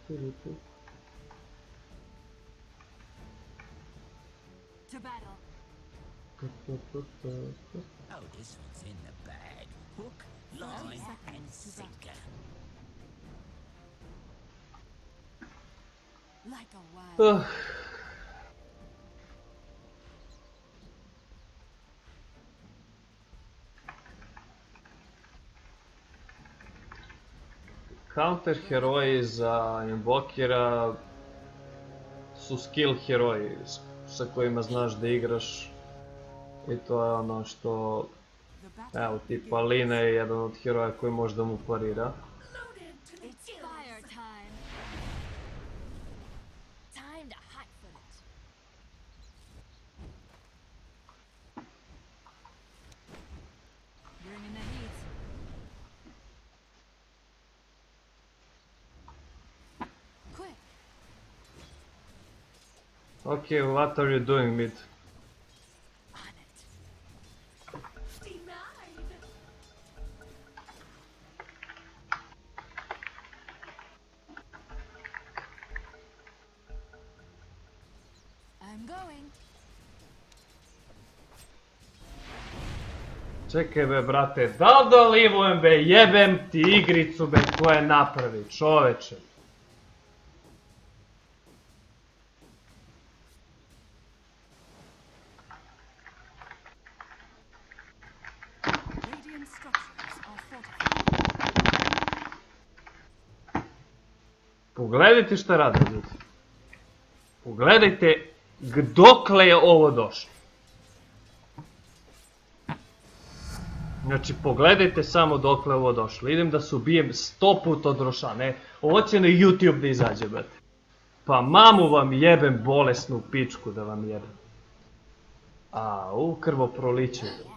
To battle. Oh, this one's in the bag. Hook, line, and sinker. Like a wild. Counter heroji za invokera su skill heroji sa kojima znaš da igraš i to je ono što, evo tipa Lina je jedan od heroja koji može da mu parira. It's fire time. Time to hot foot it. Bringing the heat. Quick. Okay, what are you doing, mid? On it. I'm going. Čekaj be, brate, da li da livujem be, jebem ti igricu be koje napravi, čoveče. Radiant structures are fortified. Pogledajte šta rade, ljudi. Pogledajte dokle je ovo došlo. Znači, pogledajte samo dokle je ovo došlo. Idem da se ubijem 100 puta od Roša, ne. Ovo će na YouTube da izađe, brate. Pa mamu vam jebem bolesnu pičku da vam jebem. Krvoproliće.